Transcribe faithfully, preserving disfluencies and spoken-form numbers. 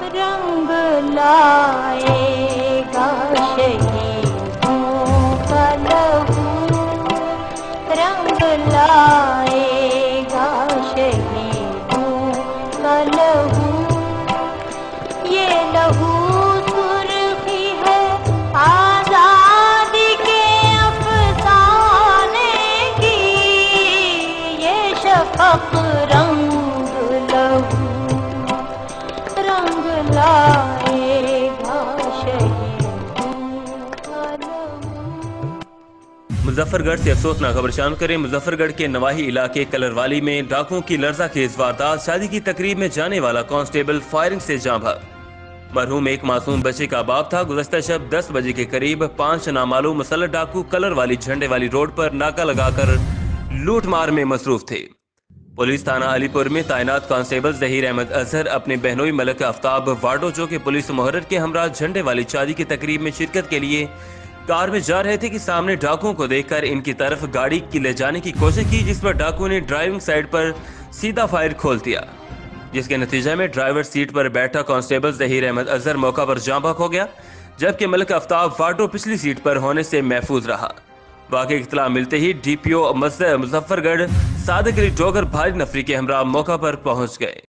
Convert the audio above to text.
रंग लाएगा शहीदों का लहू, रंग लाएगा शहीदों का लहू। ये लहू सुर्खी है आजादी के अफसाने की, ये शफक रंग लहू रंग लाएगा शहीदों का लहू। मुजफ्फरगढ़ से अफसोसनाक खबर शामिल करें। मुजफ्फरगढ़ के नवाही इलाके कलरवाली में डाकुओं की लर्ज़ाखेज़ वारदात। शादी की तकरीब में जाने वाला कांस्टेबल फायरिंग से जाँ भाग। मरहूम एक मासूम बच्चे का बाप था। गुज़श्ता शब दस बजे के करीब पांच नामालूम मुसल्लह डाकू कलरवाली झंडे वाली रोड पर नाका लगाकर लूट मार में मसरूफ थे। पुलिस थाना अलीपुर में तैनात कांस्टेबल जहीर अहमद अजहर अपने बहनोई मलक आफ्ताब वार्डो जो के पुलिस मुहर्रर के हमरा झंडे वाली शादी की तकरीब में शिरकत के लिए कार में जा रहे थे कि सामने डाकुओं को देखकर इनकी तरफ गाड़ी की ले जाने की कोशिश की, जिस पर डाकुओं ने ड्राइविंग साइड पर सीधा फायर खोल दिया, जिसके नतीजे में ड्राइवर सीट पर बैठा कांस्टेबल जहीर अहमद अजहर मौका पर जाँ बहक हो गया, जबकि मलक आफ्ताब वार्डो पिछली सीट पर होने से महफूज रहा। वाक़े की इत्तला मिलते ही D P O Muzaffargarh Sadiq Ali Dogar भारी नफरी के हमरा मौका पर पहुंच गए।